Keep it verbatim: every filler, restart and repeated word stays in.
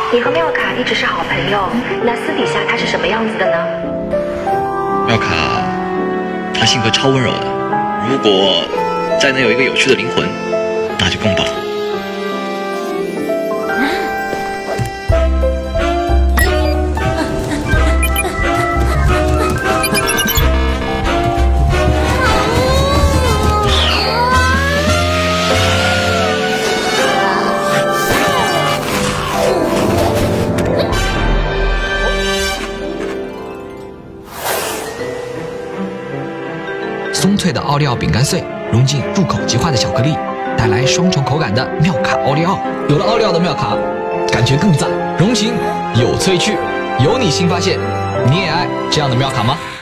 你和妙卡一直是好朋友，那私底下他是什么样子的呢？ 妙卡，他性格超温柔的，如果再能有一个有趣的灵魂，那就更棒了。 松脆的奥利奥饼干碎融进入口即化的巧克力，带来双重口感的妙卡奥利奥。有了奥利奥的妙卡，感觉更赞，融情有萃趣，有你新发现。你也爱这样的妙卡吗？